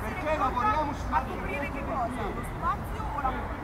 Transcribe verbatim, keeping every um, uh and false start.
Perché lavoriamo su... A coprire che cosa? Lo spazio o la